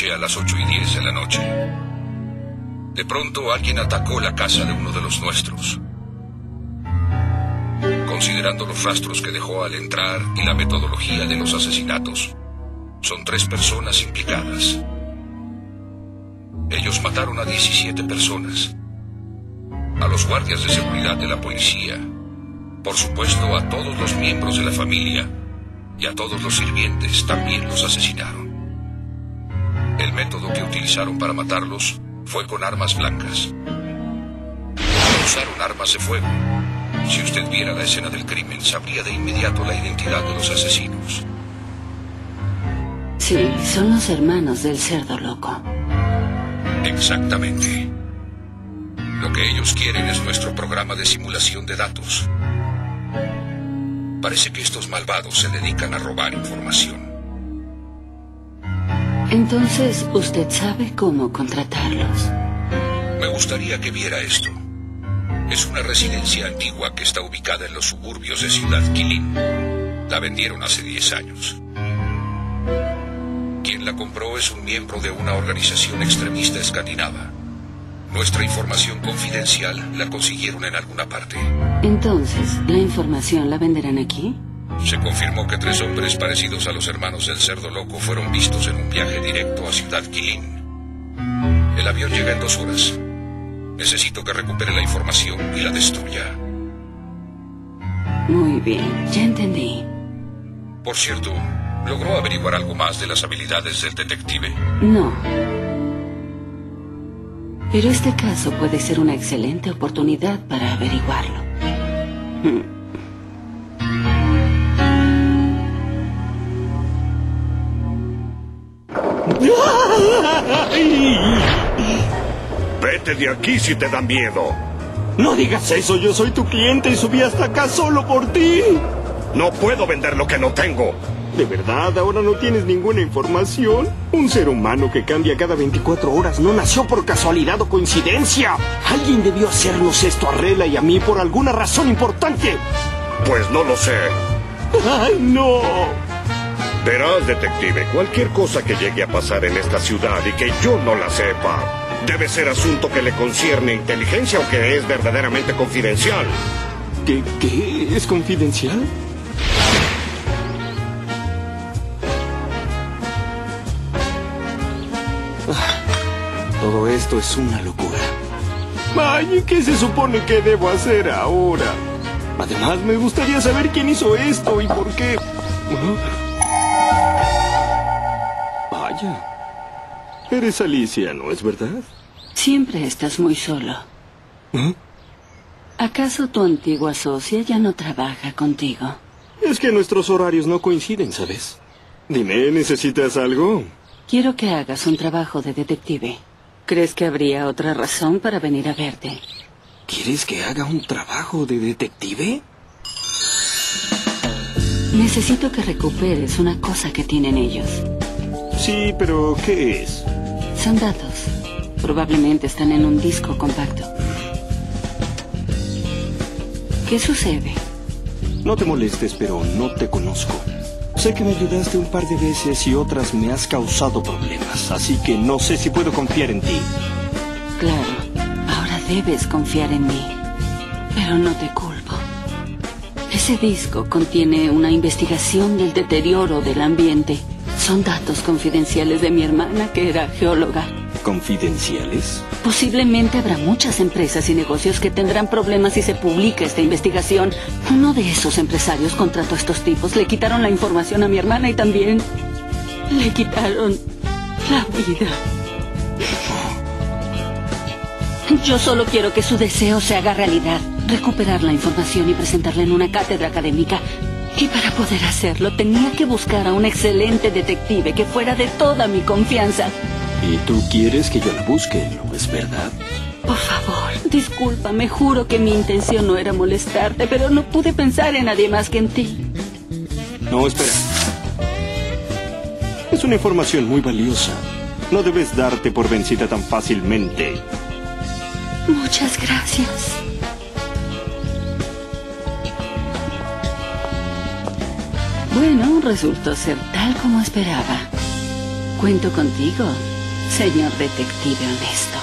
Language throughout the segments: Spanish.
noche a las 8:10 de la noche. De pronto alguien atacó la casa de uno de los nuestros. Considerando los rastros que dejó al entrar y la metodología de los asesinatos, son 3 personas implicadas. Ellos mataron a 17 personas. A los guardias de seguridad de la policía, por supuesto a todos los miembros de la familia y a todos los sirvientes también los asesinaron. El método que utilizaron para matarlos fue con armas blancas. No usaron armas de fuego. Si usted viera la escena del crimen, sabría de inmediato la identidad de los asesinos. Sí, son los hermanos del cerdo loco. Exactamente. Lo que ellos quieren es nuestro programa de simulación de datos. Parece que estos malvados se dedican a robar información. Entonces, ¿usted sabe cómo contratarlos? Me gustaría que viera esto. Es una residencia antigua que está ubicada en los suburbios de Ciudad Quilín. La vendieron hace 10 años. Quien la compró es un miembro de una organización extremista escandinava. Nuestra información confidencial la consiguieron en alguna parte. Entonces, ¿la información la venderán aquí? Se confirmó que 3 hombres parecidos a los hermanos del cerdo loco fueron vistos en un viaje directo a Ciudad Quilín. El avión llega en 2 horas. Necesito que recupere la información y la destruya. Muy bien, ya entendí. Por cierto, ¿logró averiguar algo más de las habilidades del detective? No. Pero este caso puede ser una excelente oportunidad para averiguarlo. Vete de aquí si te da miedo. No digas eso, yo soy tu cliente y subí hasta acá solo por ti. No puedo vender lo que no tengo. ¿De verdad ahora no tienes ninguna información? Un ser humano que cambia cada 24 horas no nació por casualidad o coincidencia. Alguien debió hacernos esto a Rela y a mí por alguna razón importante. Pues no lo sé. ¡Ay, no! Verás, detective, cualquier cosa que llegue a pasar en esta ciudad y que yo no la sepa, debe ser asunto que le concierne a inteligencia o que es verdaderamente confidencial. ¿Qué? ¿Es confidencial? Todo esto es una locura. Ay, ¿qué se supone que debo hacer ahora? Además, me gustaría saber quién hizo esto y por qué. Vaya. Eres Alicia, ¿no es verdad? Siempre estás muy solo. ¿Eh? ¿Acaso tu antigua socia ya no trabaja contigo? Es que nuestros horarios no coinciden, ¿sabes? Dime, ¿necesitas algo? Quiero que hagas un trabajo de detective. ¿Crees que habría otra razón para venir a verte? ¿Quieres que haga un trabajo de detective? Necesito que recuperes una cosa que tienen ellos. Sí, pero ¿qué es? Son datos. Probablemente están en un disco compacto. ¿Qué sucede? No te molestes, pero no te conozco. Sé que me ayudaste un par de veces y otras me has causado problemas, así que no sé si puedo confiar en ti. Claro, ahora debes confiar en mí, pero no te culpo. Ese disco contiene una investigación del deterioro del ambiente. Son datos confidenciales de mi hermana, que era geóloga. ¿Confidenciales? Posiblemente habrá muchas empresas y negocios que tendrán problemas si se publica esta investigación. Uno de esos empresarios contrató a estos tipos, le quitaron la información a mi hermana y también le quitaron la vida. Yo solo quiero que su deseo se haga realidad, recuperar la información y presentarla en una cátedra académica. Y para poder hacerlo tenía que buscar a un excelente detective que fuera de toda mi confianza. ¿Y tú quieres que yo la busque, no es verdad? Por favor, discúlpame, juro que mi intención no era molestarte, pero no pude pensar en nadie más que en ti. No, espera. Es una información muy valiosa. No debes darte por vencida tan fácilmente. Muchas gracias. Bueno, resultó ser tal como esperaba. Cuento contigo. señor detective honesto.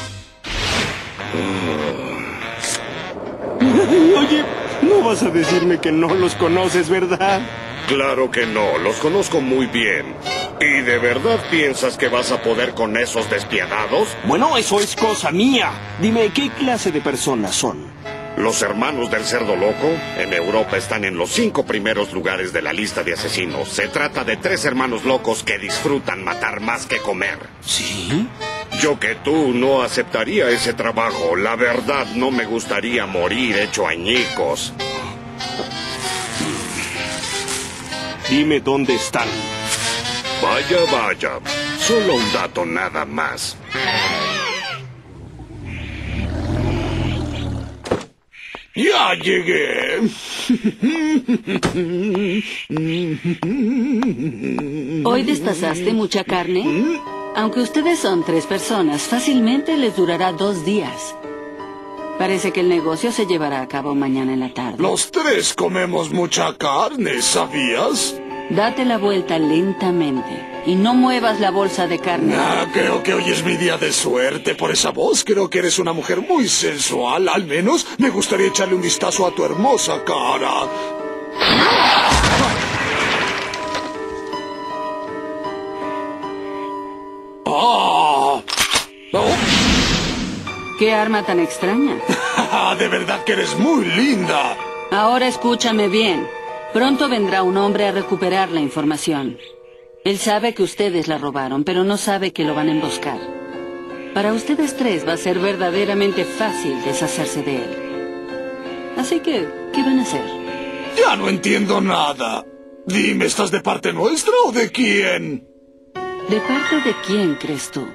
Oye, no vas a decirme que no los conoces, ¿verdad? Claro que no, los conozco muy bien. ¿Y de verdad piensas que vas a poder con esos despiadados? Bueno, eso es cosa mía. Dime, ¿qué clase de personas son? Los hermanos del cerdo loco en Europa están en los 5 primeros lugares de la lista de asesinos. Se trata de 3 hermanos locos que disfrutan matar más que comer. ¿Sí? Yo que tú no aceptaría ese trabajo. La verdad, no me gustaría morir hecho añicos. Dime dónde están. Vaya, vaya. Solo un dato nada más. ¡Ya llegué! ¿Hoy despasaste mucha carne? Aunque ustedes son 3 personas, fácilmente les durará 2 días. Parece que el negocio se llevará a cabo mañana en la tarde. Los 3 comemos mucha carne, ¿sabías? Date la vuelta lentamente y no muevas la bolsa de carne. Creo que hoy es mi día de suerte. Por esa voz creo que eres una mujer muy sensual. Al menos me gustaría echarle un vistazo a tu hermosa cara. ¡Ah! ¿Oh? ¿Qué arma tan extraña? De verdad que eres muy linda. Ahora escúchame bien. Pronto vendrá un hombre a recuperar la información. Él sabe que ustedes la robaron, pero no sabe que lo van a emboscar. Para ustedes 3 va a ser verdaderamente fácil deshacerse de él. Así que, ¿qué van a hacer? Ya no entiendo nada. Dime, ¿estás de parte nuestra o de quién? ¿De parte de quién crees tú?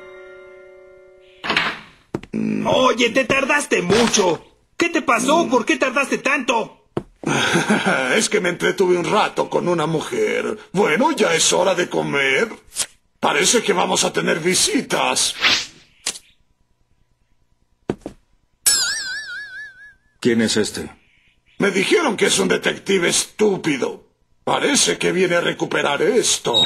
Oye, te tardaste mucho. ¿Qué te pasó? ¿Por qué tardaste tanto? Es que me entretuve un rato con una mujer. Bueno, ya es hora de comer. Parece que vamos a tener visitas. ¿Quién es este? Me dijeron que es un detective estúpido. Parece que viene a recuperar esto.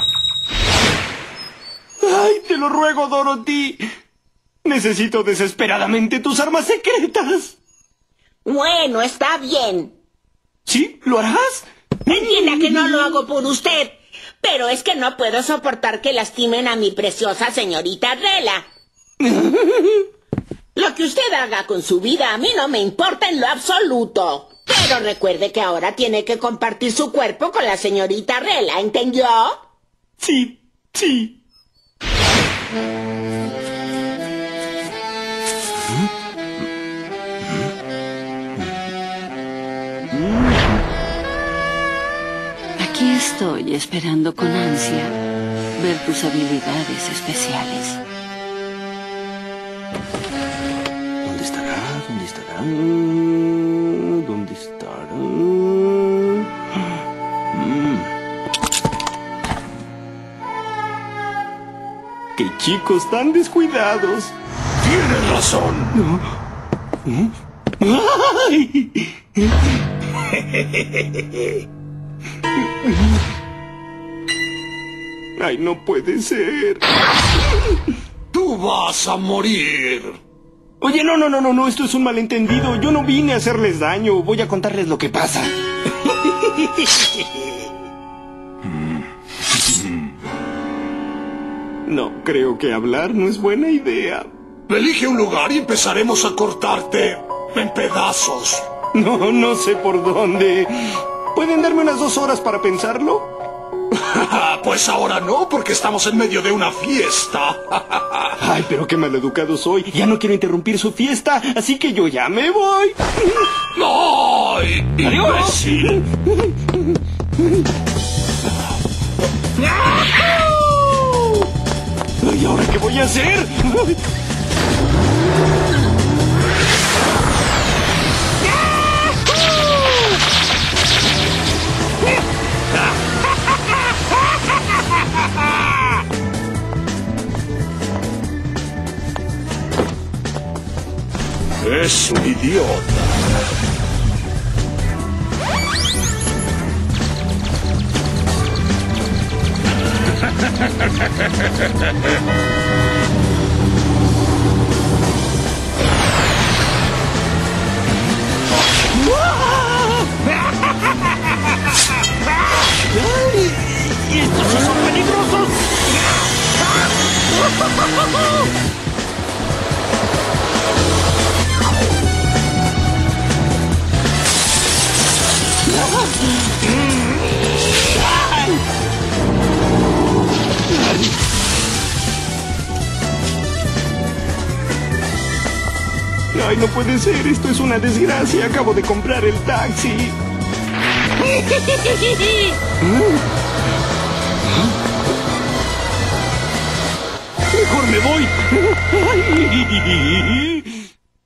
¡Ay, te lo ruego, Dorothy! Necesito desesperadamente tus armas secretas. Bueno, está bien. ¿Sí? ¿Lo harás? Entienda que no lo hago por usted, pero es que no puedo soportar que lastimen a mi preciosa señorita Rela. Lo que usted haga con su vida a mí no me importa en lo absoluto. Pero recuerde que ahora tiene que compartir su cuerpo con la señorita Rela, ¿entendió? Sí, sí. Aquí estoy esperando con ansia ver tus habilidades especiales. ¿Dónde estará? ¿Dónde estará? ¿Dónde estará? ¡Qué chicos tan descuidados! Tienes razón. ¡Ay! ¡Ay, no puede ser! Tú vas a morir. Oye, no, esto es un malentendido. Yo no vine a hacerles daño. Voy a contarles lo que pasa. No, creo que hablar no es buena idea. Elige un lugar y empezaremos a cortarte en pedazos. No sé por dónde. ¿Pueden darme unas 2 horas para pensarlo? Pues ahora no, porque estamos en medio de una fiesta. Ay, pero qué maleducado soy. Ya no quiero interrumpir su fiesta, así que yo ya me voy. ¡Ay, imbécil! ¿Y ahora qué voy a hacer? Es un idiota. ¡Estos sí son peligrosos! Ay, no puede ser, esto es una desgracia. Acabo de comprar el taxi. Mejor me voy.